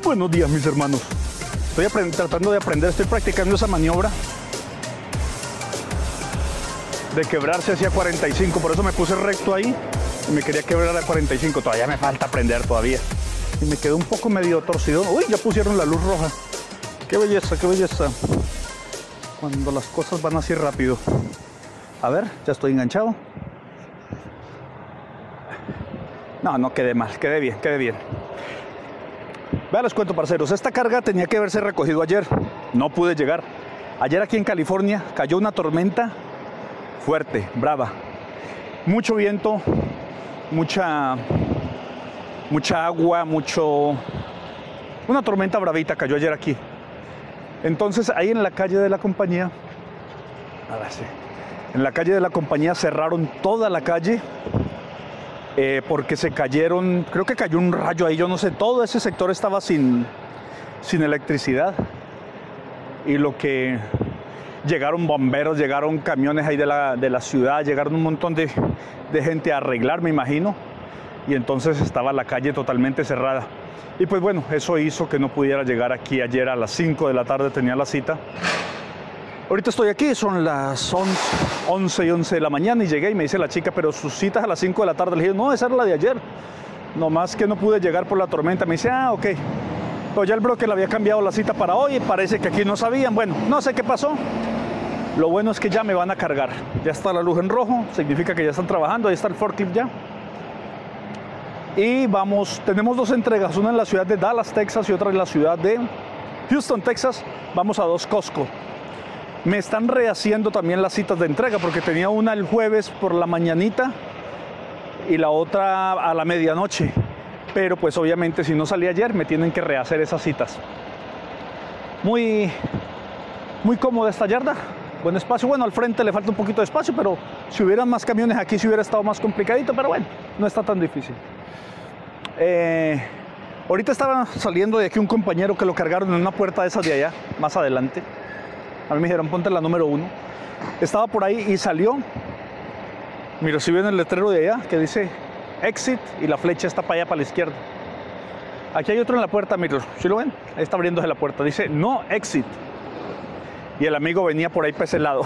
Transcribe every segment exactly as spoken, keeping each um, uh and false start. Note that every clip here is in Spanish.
Buenos días, mis hermanos. Estoy tratando de aprender, estoy practicando esa maniobra de quebrarse hacia cuarenta y cinco, por eso me puse recto ahí y me quería quebrar a cuarenta y cinco. Todavía me falta aprender todavía. Y me quedó un poco medio torcido. Uy, ya pusieron la luz roja. Qué belleza, qué belleza. Cuando las cosas van así rápido. A ver, ya estoy enganchado. No, no quedé mal, quedé bien, quedé bien. Vean, les cuento, parceros, esta carga tenía que haberse recogido ayer. No pude llegar. Ayer aquí en California cayó una tormenta fuerte, brava. Mucho viento, mucha, mucha agua, mucho... Una tormenta bravita cayó ayer aquí. Entonces, ahí en la calle de la compañía, ahora sí, en la calle de la compañía cerraron toda la calle eh, porque se cayeron, creo que cayó un rayo ahí, yo no sé, todo ese sector estaba sin, sin electricidad. Y lo que... Llegaron bomberos, llegaron camiones ahí de la, de la ciudad, llegaron un montón de, de gente a arreglar, me imagino. Y entonces estaba la calle totalmente cerrada. Y pues bueno, eso hizo que no pudiera llegar aquí ayer a las cinco de la tarde, tenía la cita. Ahorita estoy aquí, son las once y once de la mañana y llegué y me dice la chica, pero sus citas a las cinco de la tarde. Le dije, no, esa era la de ayer. Nomás que no pude llegar por la tormenta. Me dice, ah, ok. Pero ya el broker le había cambiado la cita para hoy y parece que aquí no sabían. Bueno, no sé qué pasó. Lo bueno es que ya me van a cargar. Ya está la luz en rojo, significa que ya están trabajando. Ahí está el forklift ya. Y vamos, tenemos dos entregas, una en la ciudad de Dallas, Texas y otra en la ciudad de Houston, Texas. Vamos a dos Costco. Me están rehaciendo también las citas de entrega porque tenía una el jueves por la mañanita y la otra a la medianoche. Pero pues obviamente si no salí ayer me tienen que rehacer esas citas. Muy, muy cómoda esta yarda. Buen espacio. Bueno, al frente le falta un poquito de espacio, pero si hubieran más camiones aquí sí hubiera estado más complicadito, pero bueno, no está tan difícil. Eh, ahorita estaba saliendo de aquí un compañero que lo cargaron en una puerta de esas de allá, más adelante. A mí me dijeron, ponte la número uno. Estaba por ahí y salió. Mira, si ven el letrero de allá que dice exit y la flecha está para allá, para la izquierda. Aquí hay otro en la puerta, mira, ¿sí lo ven? Ahí está abriéndose la puerta, dice no exit. Y el amigo venía por ahí para ese lado.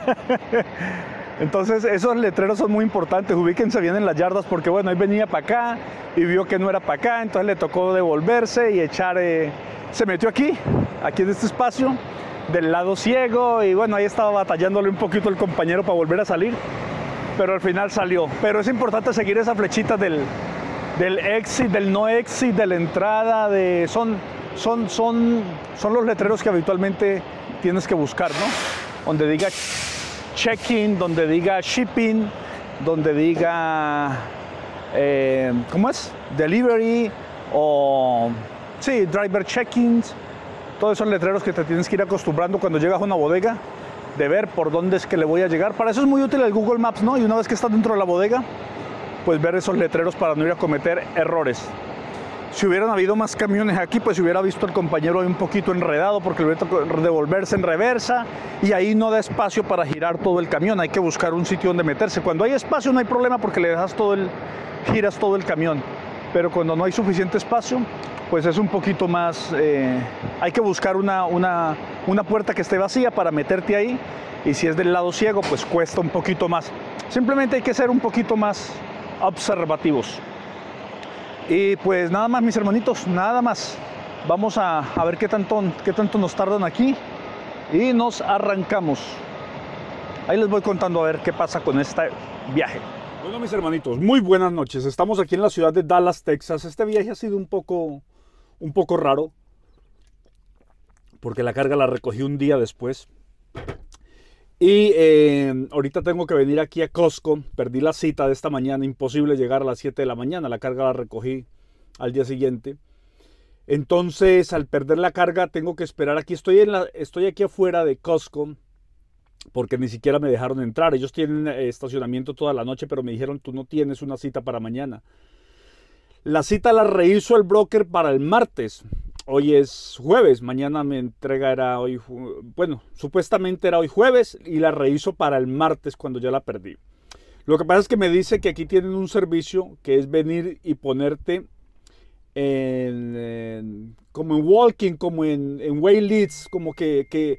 Entonces esos letreros son muy importantes, ubíquense bien en las yardas porque bueno, él venía para acá y vio que no era para acá, entonces le tocó devolverse y echar, eh, se metió aquí, aquí en este espacio, del lado ciego y bueno, ahí estaba batallándole un poquito el compañero para volver a salir, pero al final salió. Pero es importante seguir esa flechita del, del exit, del no exit, de la entrada, de, son, son, son, son los letreros que habitualmente tienes que buscar, ¿no? Donde diga check-in, donde diga shipping, donde diga, eh, ¿cómo es? Delivery o, sí, driver check-ins. Todos esos letreros que te tienes que ir acostumbrando cuando llegas a una bodega, de ver por dónde es que le voy a llegar. Para eso es muy útil el Google Maps, ¿no? Y una vez que estás dentro de la bodega, pues ver esos letreros para no ir a cometer errores. Si hubieran habido más camiones aquí, pues hubiera visto el compañero ahí un poquito enredado porque le hubiera tocado devolverse en reversa y ahí no da espacio para girar todo el camión. Hay que buscar un sitio donde meterse. Cuando hay espacio no hay problema porque le dejas todo el, giras todo el camión. Pero cuando no hay suficiente espacio, pues es un poquito más, eh, hay que buscar una, una, una puerta que esté vacía para meterte ahí. Y si es del lado ciego, pues cuesta un poquito más. Simplemente hay que ser un poquito más observativos. Y pues nada más, mis hermanitos, nada más. Vamos a, a ver qué tanto, qué tanto nos tardan aquí y nos arrancamos. Ahí les voy contando a ver qué pasa con este viaje. Bueno, mis hermanitos, muy buenas noches. Estamos aquí en la ciudad de Dallas, Texas. Este viaje ha sido un poco, un poco raro porque la carga la recogí un día después. Y eh, ahorita tengo que venir aquí a Costco. Perdí la cita de esta mañana, imposible llegar a las siete de la mañana. La carga la recogí al día siguiente. Entonces, al perder la carga, tengo que esperar. Aquí estoy, en la, estoy aquí afuera de Costco porque ni siquiera me dejaron entrar. Ellos tienen estacionamiento toda la noche, pero me dijeron, tú no tienes una cita para mañana. La cita la rehizo el broker para el martes. Hoy es jueves, mañana mi entrega era hoy, bueno, supuestamente era hoy jueves y la rehizo para el martes cuando ya la perdí. Lo que pasa es que me dice que aquí tienen un servicio que es venir y ponerte en, en, como en walking, como en, en wait lists, como que, que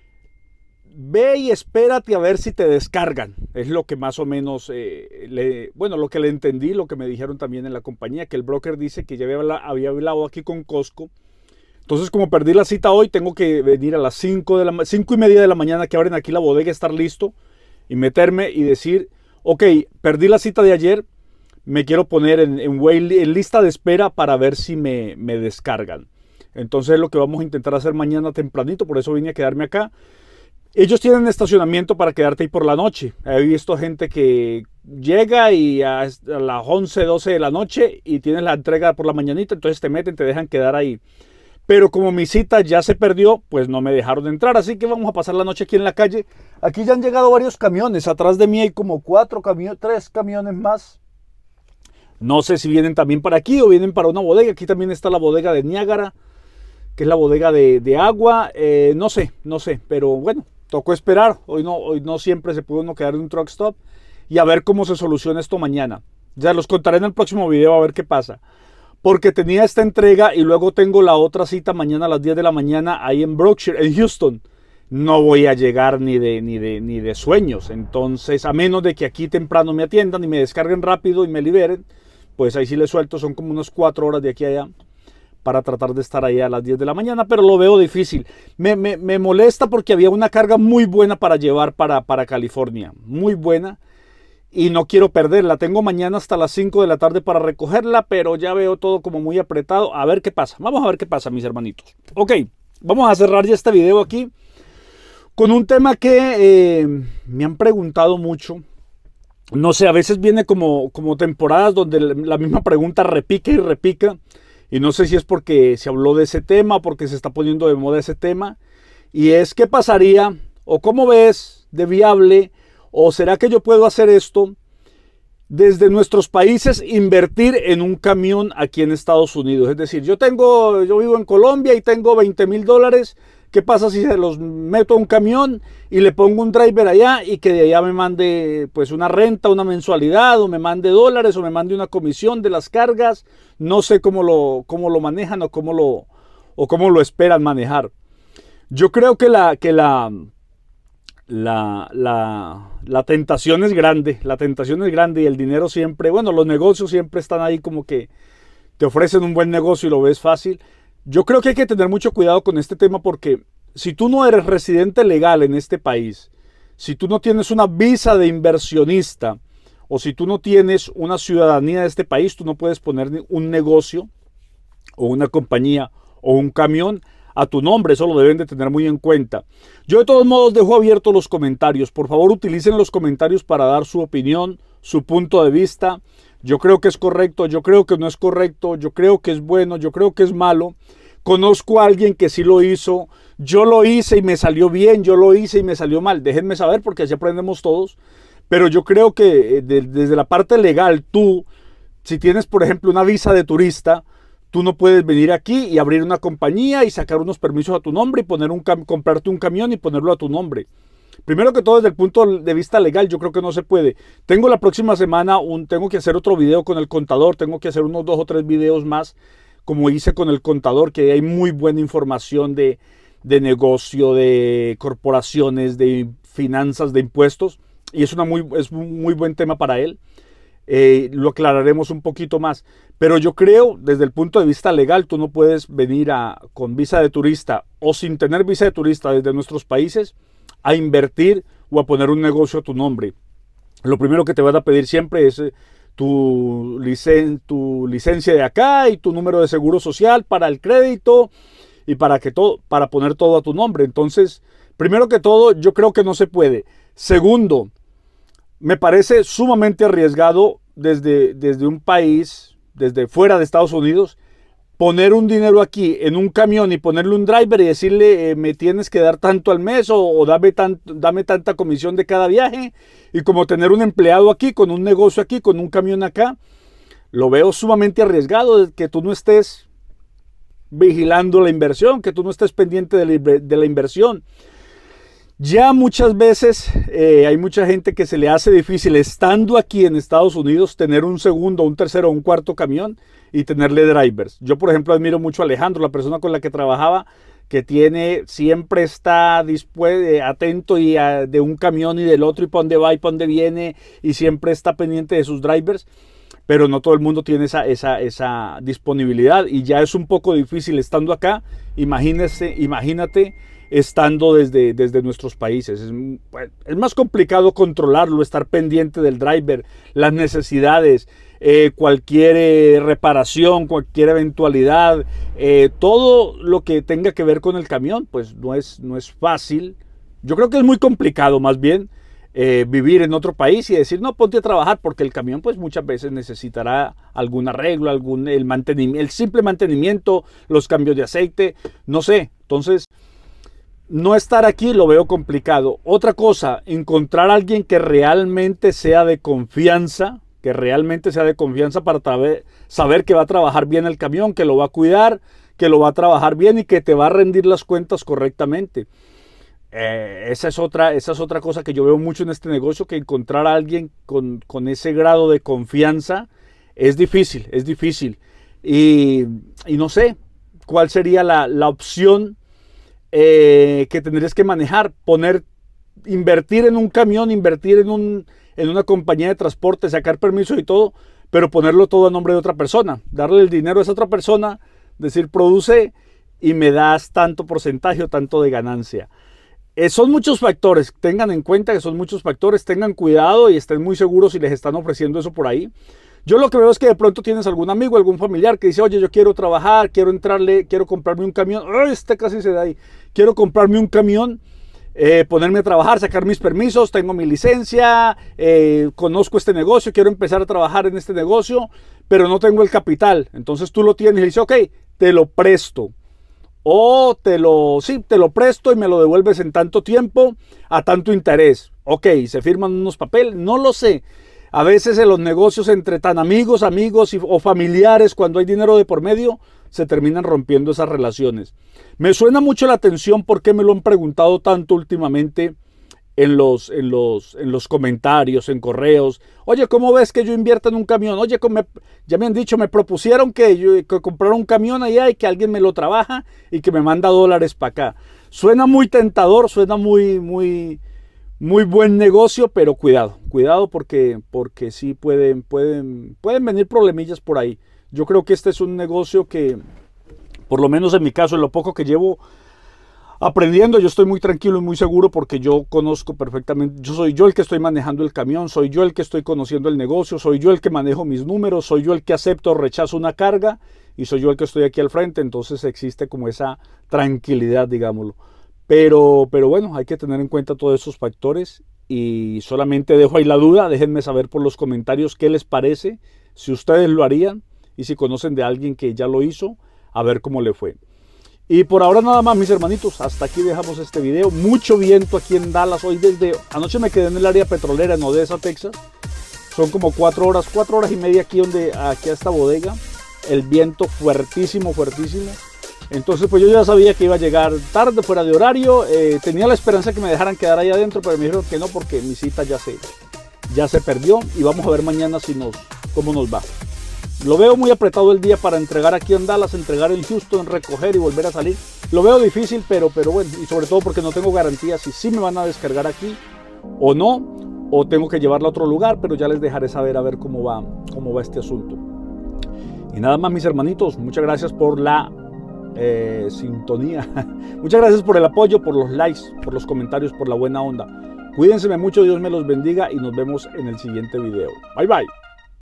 ve y espérate a ver si te descargan. Es lo que más o menos, eh, le, bueno, lo que le entendí, lo que me dijeron también en la compañía, que el broker dice que ya había, había hablado aquí con Costco. Entonces, como perdí la cita hoy, tengo que venir a las cinco, de la, cinco y media de la mañana que abren aquí la bodega, estar listo y meterme y decir, ok, perdí la cita de ayer, me quiero poner en, en, wait, en lista de espera para ver si me, me descargan. Entonces, es lo que vamos a intentar hacer mañana tempranito, por eso vine a quedarme acá. Ellos tienen estacionamiento para quedarte ahí por la noche. He visto gente que llega y a, a las once, doce de la noche y tienes la entrega por la mañanita, entonces te meten, te dejan quedar ahí. Pero como mi cita ya se perdió, pues no me dejaron entrar, así que vamos a pasar la noche aquí en la calle. Aquí ya han llegado varios camiones, atrás de mí hay como cuatro camiones, tres camiones más. No sé si vienen también para aquí o vienen para una bodega. Aquí también está la bodega de Niágara, que es la bodega de, de agua. Eh, no sé, no sé, pero bueno. Tocó esperar, hoy no, hoy no siempre se pudo uno quedar en un truck stop y a ver cómo se soluciona esto mañana. Ya los contaré en el próximo video a ver qué pasa. Porque tenía esta entrega y luego tengo la otra cita mañana a las diez de la mañana ahí en Brookshire, en Houston. No voy a llegar ni de, ni de, ni de sueños. Entonces, a menos de que aquí temprano me atiendan y me descarguen rápido y me liberen, pues ahí sí les suelto, son como unas cuatro horas de aquí a allá, para tratar de estar ahí a las diez de la mañana, pero lo veo difícil. Me, me, me molesta porque había una carga muy buena para llevar para, para California, muy buena, y no quiero perderla. Tengo mañana hasta las cinco de la tarde para recogerla, pero ya veo todo como muy apretado. A ver qué pasa, vamos a ver qué pasa, mis hermanitos. Ok, vamos a cerrar ya este video aquí con un tema que eh, me han preguntado mucho. No sé, a veces viene como, como temporadas donde la misma pregunta repica y repica. Y no sé si es porque se habló de ese tema o porque se está poniendo de moda ese tema. Y es, ¿qué pasaría? ¿O cómo ves de viable? ¿O será que yo puedo hacer esto desde nuestros países, invertir en un camión aquí en Estados Unidos? Es decir, yo tengo, yo vivo en Colombia y tengo veinte mil dólares. ¿Qué pasa si se los meto a un camión y le pongo un driver allá y que de allá me mande pues una renta, una mensualidad, o me mande dólares, o me mande una comisión de las cargas? No sé cómo lo, cómo lo manejan o cómo lo, o cómo lo esperan manejar. Yo creo que la, que la, la, la, la tentación es grande, la tentación es grande y el dinero siempre, bueno, los negocios siempre están ahí como que te ofrecen un buen negocio y lo ves fácil. Yo creo que hay que tener mucho cuidado con este tema porque si tú no eres residente legal en este país, si tú no tienes una visa de inversionista o si tú no tienes una ciudadanía de este país, tú no puedes poner un negocio o una compañía o un camión a tu nombre. Eso lo deben de tener muy en cuenta. Yo de todos modos dejo abiertos los comentarios. Por favor, utilicen los comentarios para dar su opinión, su punto de vista. Yo creo que es correcto, yo creo que no es correcto, yo creo que es bueno, yo creo que es malo. Conozco a alguien que sí lo hizo, yo lo hice y me salió bien, yo lo hice y me salió mal. Déjenme saber porque así aprendemos todos. Pero yo creo que de, desde la parte legal, tú, si tienes por ejemplo una visa de turista, tú no puedes venir aquí y abrir una compañía y sacar unos permisos a tu nombre y poner un comprarte un camión y ponerlo a tu nombre. Primero que todo, desde el punto de vista legal, yo creo que no se puede. Tengo la próxima semana, un, tengo que hacer otro video con el contador, tengo que hacer unos dos o tres videos más, como hice con el contador, que hay muy buena información de, de negocio, de corporaciones, de finanzas, de impuestos, y es, una muy, es un muy buen tema para él. Eh, lo aclararemos un poquito más. Pero yo creo, desde el punto de vista legal, tú no puedes venir a, con visa de turista o sin tener visa de turista desde nuestros países a invertir o a poner un negocio a tu nombre. Lo primero que te van a pedir siempre es tu, licen, tu licencia de acá y tu número de seguro social para el crédito y para, que todo, para poner todo a tu nombre. Entonces, primero que todo, yo creo que no se puede. Segundo, me parece sumamente arriesgado desde, desde un país, desde fuera de Estados Unidos, poner un dinero aquí en un camión y ponerle un driver y decirle eh, me tienes que dar tanto al mes o, o dame, tan, dame tanta comisión de cada viaje, y como tener un empleado aquí, con un negocio aquí, con un camión acá. Lo veo sumamente arriesgado, que tú no estés vigilando la inversión, que tú no estés pendiente de la, de la inversión. Ya muchas veces eh, hay mucha gente que se le hace difícil, estando aquí en Estados Unidos, tener un segundo, un tercero o un cuarto camión y tenerle drivers. Yo, por ejemplo, admiro mucho a Alejandro, la persona con la que trabajaba, que tiene, siempre está dispuesto, atento y a, de un camión y del otro, y para dónde va y para dónde viene, y siempre está pendiente de sus drivers. Pero no todo el mundo tiene esa, esa, esa disponibilidad, y ya es un poco difícil estando acá. Imagínese, imagínate estando desde, desde nuestros países. Es, es más complicado controlarlo, estar pendiente del driver, las necesidades, eh, cualquier eh, reparación, cualquier eventualidad, eh, todo lo que tenga que ver con el camión, pues no es, no es fácil. Yo creo que es muy complicado más bien eh, vivir en otro país y decir, no, ponte a trabajar, porque el camión pues muchas veces necesitará algún arreglo, algún, el, mantenimiento, el simple mantenimiento, los cambios de aceite, no sé. Entonces, no estar aquí lo veo complicado. Otra cosa, encontrar a alguien que realmente sea de confianza, que realmente sea de confianza para saber que va a trabajar bien el camión, que lo va a cuidar, que lo va a trabajar bien y que te va a rendir las cuentas correctamente. Eh, esa es otra, esa es otra cosa que yo veo mucho en este negocio, que encontrar a alguien con, con ese grado de confianza es difícil, es difícil. Y, y no sé cuál sería la, la opción Eh, que tendrías que manejar, poner, invertir en un camión, invertir en, un, en una compañía de transporte, sacar permisos y todo, pero ponerlo todo a nombre de otra persona, darle el dinero a esa otra persona, decir, produce y me das tanto porcentaje o tanto de ganancia. Eh, son muchos factores, tengan en cuenta que son muchos factores, tengan cuidado y estén muy seguros si les están ofreciendo eso por ahí. Yo lo que veo es que de pronto tienes algún amigo, algún familiar que dice, oye, yo quiero trabajar, quiero entrarle, quiero comprarme un camión. ¡Ay, este casi se da ahí! Quiero comprarme un camión, eh, ponerme a trabajar, sacar mis permisos, tengo mi licencia, eh, conozco este negocio, quiero empezar a trabajar en este negocio, pero no tengo el capital. Entonces tú lo tienes y dices, ok, te lo presto. O te lo, sí, te lo presto y me lo devuelves en tanto tiempo, a tanto interés. Ok, se firman unos papeles, no lo sé. A veces en los negocios entre tan amigos, amigos y, o familiares, cuando hay dinero de por medio, se terminan rompiendo esas relaciones. Me suena mucho la atención porque me lo han preguntado tanto últimamente en los, en los, en los comentarios, en correos. Oye, ¿cómo ves que yo invierta en un camión? Oye, me, ya me han dicho, me propusieron que yo que comprara un camión allá y que alguien me lo trabaja y que me manda dólares para acá. Suena muy tentador, suena muy, muy... Muy buen negocio, pero cuidado, cuidado porque, porque sí pueden, pueden, pueden venir problemillas por ahí. Yo creo que este es un negocio que, por lo menos en mi caso, en lo poco que llevo aprendiendo, yo estoy muy tranquilo y muy seguro porque yo conozco perfectamente, yo soy yo el que estoy manejando el camión, soy yo el que estoy conociendo el negocio, soy yo el que manejo mis números, soy yo el que acepto o rechazo una carga y soy yo el que estoy aquí al frente, entonces existe como esa tranquilidad, digámoslo. Pero, pero bueno, hay que tener en cuenta todos esos factores y solamente dejo ahí la duda. Déjenme saber por los comentarios qué les parece, si ustedes lo harían y si conocen de alguien que ya lo hizo, a ver cómo le fue. Y por ahora nada más, mis hermanitos, hasta aquí dejamos este video. Mucho viento aquí en Dallas. Hoy desde anoche me quedé en el área petrolera en Odessa, Texas. Son como cuatro horas, cuatro horas y media aquí, donde, aquí a esta bodega. El viento fuertísimo, fuertísimo. Entonces pues yo ya sabía que iba a llegar tarde, fuera de horario. eh, tenía la esperanza que me dejaran quedar ahí adentro, pero me dijeron que no porque mi cita ya se, ya se perdió y vamos a ver mañana si nos, cómo nos va. Lo veo muy apretado el día para entregar aquí en Dallas, entregar en Houston, recoger y volver a salir. Lo veo difícil, pero, pero bueno, y sobre todo porque no tengo garantía si sí me van a descargar aquí o no, o tengo que llevarla a otro lugar, pero ya les dejaré saber a ver cómo va, cómo va este asunto. Y nada más, mis hermanitos, muchas gracias por la Eh, sintonía. Muchas gracias por el apoyo, por los likes, por los comentarios, por la buena onda. Cuídense mucho, Dios me los bendiga y nos vemos en el siguiente video. Bye bye.